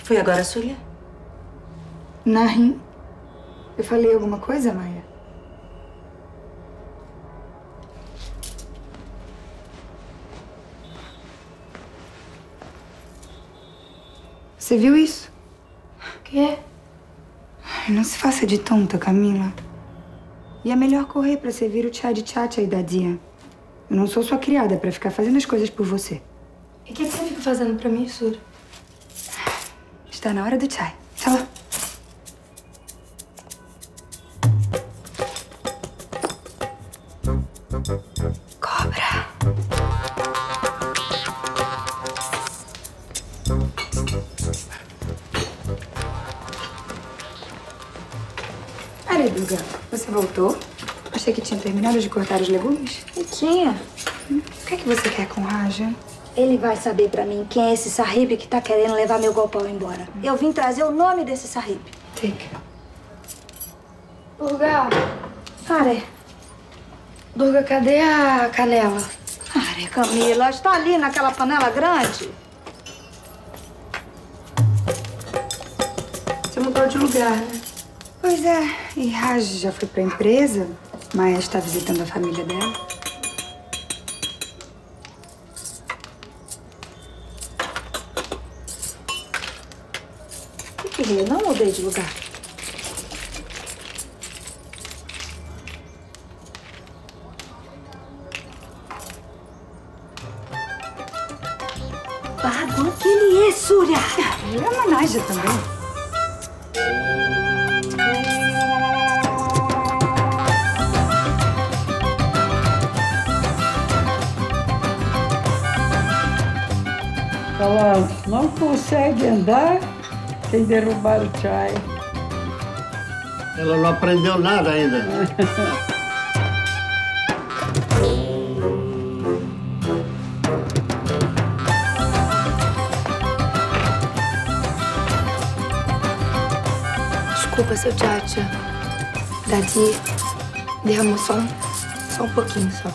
foi agora, Súlia? Narim, eu falei alguma coisa, Maia? Você viu isso? O quê? Não se faça de tonta, Camila. E é melhor correr pra servir o chá de tchatcha aí da dia. Eu não sou sua criada pra ficar fazendo as coisas por você. E o que você fica fazendo pra mim, Súlia? Está na hora do chai. Tchau. Cobra. Peraí, Duga. Você voltou? Achei que tinha terminado de cortar os legumes. E tinha. O que é que você quer com Raja? Ele vai saber pra mim quem é esse Sahib que tá querendo levar meu golpão embora. Eu vim trazer o nome desse Sahib. Take. Durga. Are. Durga, cadê a canela? Are, Camila, está ali naquela panela grande. Você mudou de lugar, né? Pois é. E Raja já foi pra empresa. Maia está visitando a família dela. Eu não mudei de lugar. Bagun que ele é, Súlia! Ele é uma Naja também. Ela não consegue andar sem derrubar o chai. Ela não aprendeu nada ainda. Desculpa, seu tchatcha. Dadi derramou só um pouquinho só.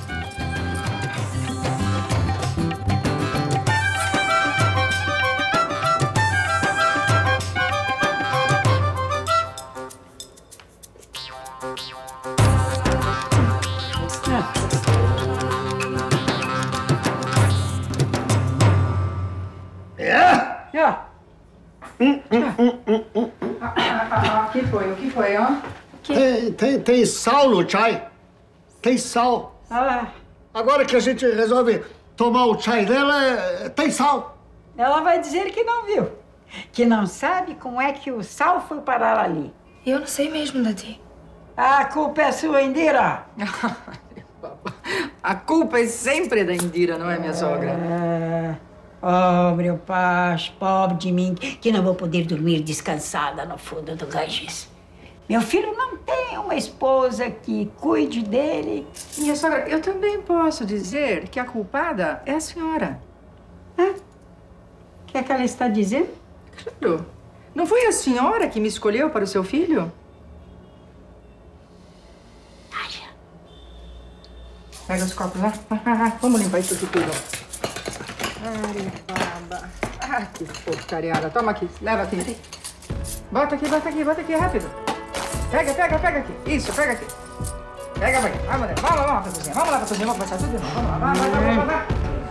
O que foi, ó? Tem sal no chai. Tem sal. Agora que a gente resolve tomar o chai dela, tem sal. Ela vai dizer que não viu. Que não sabe como é que o sal foi parar ali. Eu não sei mesmo, Dadi. A culpa é sua, Indira. A culpa é sempre da Indira, não é, minha sogra? Oh, meu Paz, pobre de mim, que não vou poder dormir descansada no fundo do Ganges. Meu filho não tem uma esposa que cuide dele. Minha sogra, eu também posso dizer que a culpada é a senhora. O que é que ela está dizendo? Claro. Não foi a senhora que me escolheu para o seu filho? Pega os copos lá. Vamos limpar isso aqui tudo. Aribaba. Que porcariada. Toma aqui, leva aqui. Bota aqui, rápido. Pega aqui. Isso, pega aqui. Pega, vai. Vamos lá pra cozinha. Vamos começar tudo de novo. Vamos lá, vai.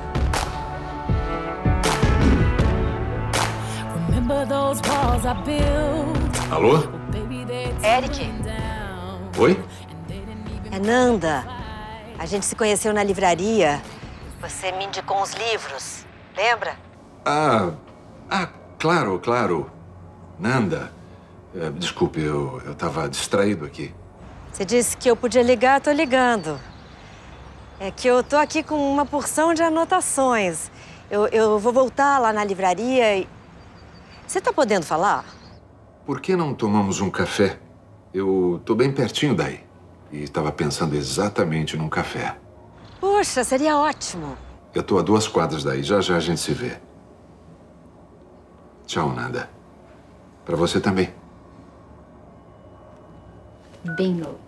Alô? Eric. Oi? É Nanda. A gente se conheceu na livraria. Você me indicou uns livros, lembra? Claro. Nanda. Desculpe, eu tava distraído aqui. Você disse que eu podia ligar, tô ligando. É que eu tô aqui com uma porção de anotações. Eu vou voltar lá na livraria e... Você tá podendo falar? Por que não tomamos um café? Eu tô bem pertinho daí. E estava pensando exatamente num café. Puxa, seria ótimo. Eu tô a 2 quadras daí. Já a gente se vê. Tchau, Nanda. Pra você também. Bem louco.